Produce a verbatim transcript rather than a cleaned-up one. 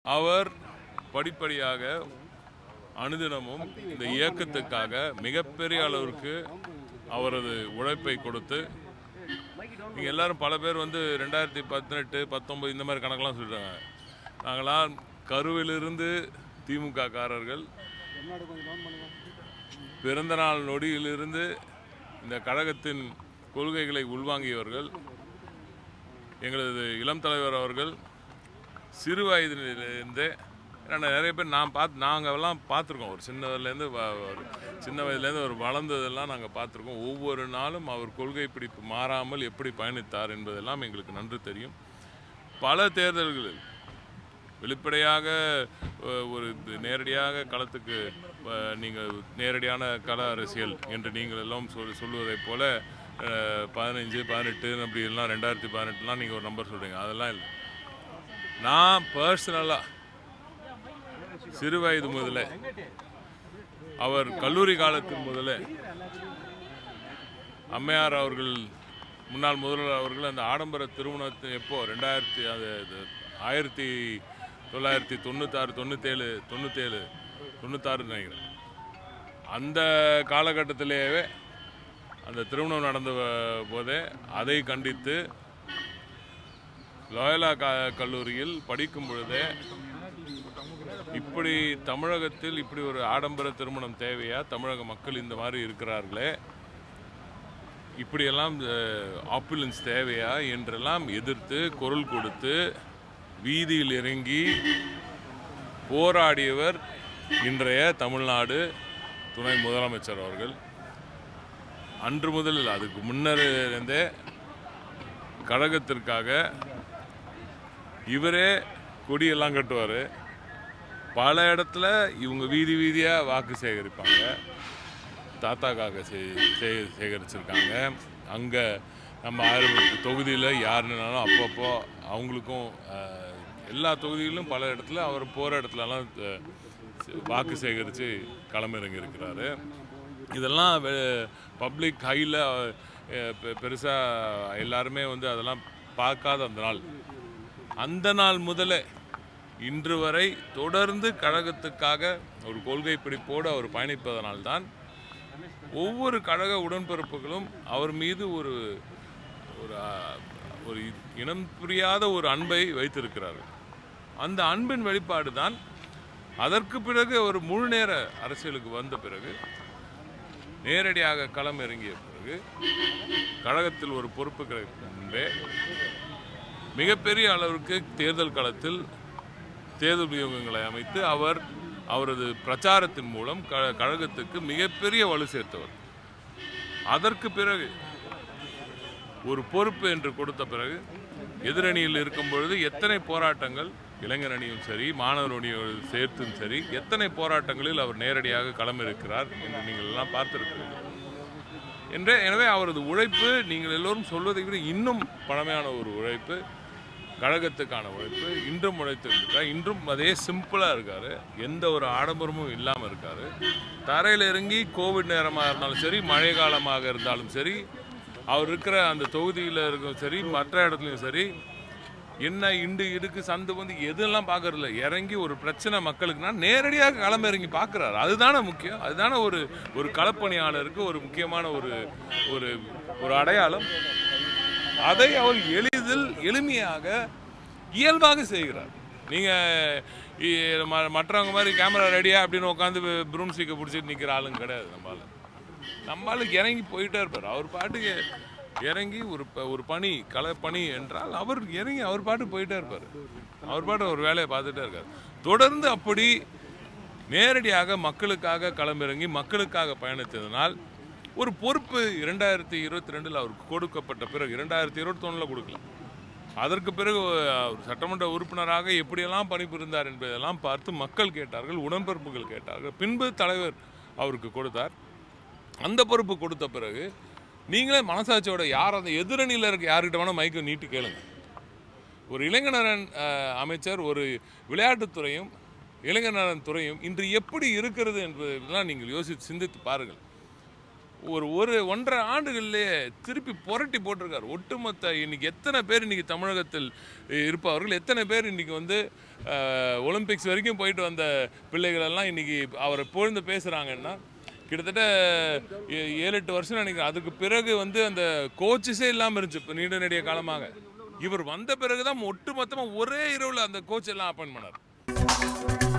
அவர் படிப்படியாக அனுதினமும் இந்த இயக்கத்துக்காக மிகப்பெரிய அளவிற்கு அவரது உழைப்பை கொடுத்து நீங்கள் எல்லாரும் பல பேர் வந்து ரெண்டாயிரத்தி பதினெட்டு பத்தொன்பது இந்த மாதிரி கணக்கெல்லாம் சொல்கிறாங்க. நாங்களாம் கருவிலிருந்து திமுக காரர்கள் பிறந்த நாள் நொடியிலிருந்து இந்த கழகத்தின் கொள்கைகளை உள்வாங்கியவர்கள். எங்களது இளம் தலைவர் அவர்கள் சிறு வயதிலிருந்தே நிறைய பேர் நான் பார்த்து நாங்கள் எல்லாம் பார்த்துருக்கோம். ஒரு சின்ன வயதுலேருந்து ஒரு சின்ன வயதுலேருந்து அவர் வளர்ந்ததெல்லாம் நாங்கள் பார்த்துருக்கோம். ஒவ்வொரு நாளும் அவர் கொள்கை பிடிப்பு மாறாமல் எப்படி பயணித்தார் என்பதெல்லாம் எங்களுக்கு நன்று தெரியும். பல தேர்தல்களில் வெளிப்படையாக ஒரு நேரடியாக களத்துக்கு நீங்கள் நேரடியான கள அரசியல் என்று நீங்கள் எல்லாம் சொல் சொல்வதைப் போல பதினஞ்சு பதினெட்டு அப்படி எல்லாம் ரெண்டாயிரத்தி பதினெட்டுலாம் நீங்கள் ஒரு நம்பர் சொல்கிறீங்க. அதெல்லாம் இல்லை. நான் பர்சனலாக சிறு வயது முதல்ல அவர் கல்லூரி காலத்தின் முதல்ல அம்மையார் அவர்கள் முன்னாள் முதல்வர் அவர்கள் அந்த ஆடம்பர திருமணத்தை எப்போ ரெண்டாயிரத்தி அது ஆயிரத்தி தொள்ளாயிரத்தி தொண்ணூத்தாறு தொண்ணூற்றேழு தொண்ணூற்றேழு தொண்ணூத்தாறுன்னு நினைக்கிறேன். அந்த காலகட்டத்திலேயே அந்த திருமணம் நடந்த போதே அதை கண்டித்து லோயலா கல்லூரியில் படிக்கும் பொழுதே இப்படி தமிழகத்தில் இப்படி ஒரு ஆடம்பர திருமணம் தேவையா, தமிழக மக்கள் இந்த மாதிரி இருக்கிறார்களே, இப்படியெல்லாம் ஆப்புலன்ஸ் தேவையா என்றெல்லாம் எதிர்த்து குரல் கொடுத்து வீதியில் இறங்கி போராடியவர் இன்றைய தமிழ்நாடு துணை முதலமைச்சர் அவர்கள். அன்று முதலில் அதுக்கு முன்னர் இருந்தே கழகத்திற்காக இவரே கொடியெல்லாம் கட்டுவார். பல இடத்துல இவங்க வீதி வீதியாக வாக்கு சேகரிப்பாங்க. தாத்தாக்காக சே சேகரிச்சிருக்காங்க. அங்கே நம்ம ஆயிரம் தொகுதியில் யாருன்னாலும் அப்பப்போ அவங்களுக்கும் எல்லா தொகுதிகளிலும் பல இடத்துல அவர் போகிற இடத்துலலாம் வாக்கு சேகரித்து களமிறங்கி இருக்கிறாரு. இதெல்லாம் பப்ளிக் ஹையில் பெருசாக எல்லாருமே வந்து அதெல்லாம் பார்க்காத அந்த நாள் அந்த நாள் முதலே இன்று வரை தொடர்ந்து கழகத்துக்காக ஒரு கொள்கை பிடிப்போடு அவர் பயணிப்பதனால்தான் ஒவ்வொரு கழக உடன்பிறப்புகளும் அவர் மீது ஒரு ஒரு இனம் புரியாத ஒரு அன்பை வைத்திருக்கிறார்கள். அந்த அன்பின் வெளிப்பாடு தான் அதற்கு பிறகு ஒரு முழு நேர அரசியலுக்கு வந்த பிறகு நேரடியாக களம் இறங்கிய பிறகு கழகத்தில் ஒரு பொறுப்பு கிடைக்கும் முன்பே மிகப்பெரிய அளவிற்கு தேர்தல் களத்தில் தேர்தல் வியூகங்களை அமைத்து அவர் அவரது பிரச்சாரத்தின் மூலம் கழகத்துக்கு மிகப்பெரிய வலு சேர்த்தவர். அதற்கு பிறகு ஒரு பொறுப்பு என்று கொடுத்த பிறகு எதிரணியில் இருக்கும் பொழுது எத்தனை போராட்டங்கள், இளைஞர் அணியும் சரி மாணவர் அணியும் சேர்த்தும் சரி, எத்தனை போராட்டங்களில் அவர் நேரடியாக களமிருக்கிறார் என்று நீங்கள் எல்லாம் பார்த்திருக்கிறீர்கள். என்று எனவே அவரது உழைப்பு நீங்கள் எல்லோரும் சொல்வதை விட இன்னும் பழமையான ஒரு உழைப்பு, கழகத்துக்கான உழைப்பு. இன்றும் உழைத்திருக்கார். இன்றும் அதே சிம்பிளாக இருக்கார். எந்த ஒரு ஆடம்பரமும் இல்லாமல் இருக்கார். தரையில் இறங்கி கோவிட் நேரமாக இருந்தாலும் சரி, மழை காலமாக இருந்தாலும் சரி, அவர் இருக்கிற அந்த தொகுதியில் இருக்கும் சரி, மற்ற இடத்துலையும் சரி, என்ன இண்டு இடுக்கு சந்து வந்து எதெல்லாம் பார்க்கறதில்ல. இறங்கி ஒரு பிரச்சனை மக்களுக்குன்னா நேரடியாக களம் இறங்கி பார்க்குறாரு. அதுதானே முக்கியம். அதுதானே ஒரு ஒரு களப்பணியாளருக்கு ஒரு முக்கியமான ஒரு ஒரு ஒரு அடையாளம். அதை அவர் எளிதில் எளிமையாக இயல்பாக செய்கிறார். நீங்கள் மற்றவங்க மாதிரி கேமரா ரெடியா அப்படின்னு உட்காந்து ப்ரூம் ஸ்டிக்கை பிடிச்சிட்டு நிற்கிற ஆளுங்க கிடையாது. நம்மளால் நம்மளுக்கு இறங்கி போயிட்டே இருப்பார். அவர் பாட்டுக்கு இறங்கி ஒரு ஒரு பணி களை பணி என்றால் அவர் இறங்கி அவர் பாட்டு போயிட்டே இருப்பார். அவர் பாட்டு ஒரு வேலையை பார்த்துட்டே இருக்கார். தொடர்ந்து அப்படி நேரடியாக மக்களுக்காக களமிறங்கி மக்களுக்காக பயணித்ததனால் ஒரு பொறுப்பு இரண்டாயிரத்தி இருபத்தி ரெண்டில் அவருக்கு கொடுக்கப்பட்ட பிறகு இரண்டாயிரத்தி இருபத்தி ஒன்றில் கொடுக்கல. அதற்கு பிறகு சட்டமன்ற உறுப்பினராக எப்படியெல்லாம் பணிபுரிந்தார் என்பதெல்லாம் பார்த்து மக்கள் கேட்டார்கள், உடன்பிறப்புகள் கேட்டார்கள். பின்பு தலைவர் அவருக்கு கொடுத்தார். அந்த பொறுப்பு கொடுத்த பிறகு நீங்களே மனசாட்சியோட யார் அந்த எதிரணியில் இருக்க யார்கிட்ட வேணால் மைக்கை நீட்டு கேளுங்க. ஒரு இளைஞர் அமைச்சர், ஒரு விளையாட்டுத்துறையும் இளைஞர் துறையும் இன்று எப்படி இருக்கிறது என்பதெல்லாம் நீங்கள் யோசித்து சிந்தித்து பாருங்கள். ஒரு ஒரு ஒன்றரை ஆண்டுகளிலேயே திருப்பி புரட்டி போட்டிருக்காரு. ஒட்டுமொத்த இன்னைக்கு எத்தனை பேர் இன்னைக்கு தமிழகத்தில் இருப்பவர்கள், எத்தனை பேர் இன்னைக்கு வந்து ஒலிம்பிக்ஸ் வரைக்கும் போயிட்டு வந்த பிள்ளைகளெல்லாம் இன்னைக்கு அவரை புகழ்ந்து பேசுகிறாங்கன்னா கிட்டத்தட்ட ஏழு எட்டு வருஷம் நினைக்கிறேன். அதுக்கு பிறகு வந்து அந்த கோச்சஸே இல்லாமல் இருந்துச்சு இப்போ நீண்ட நெடிய காலமாக. இவர் வந்த பிறகு தான் ஒட்டு மொத்தமாக ஒரே இரவில் அந்த கோச் எல்லாம் அப்பாயின்ட் பண்ணார்.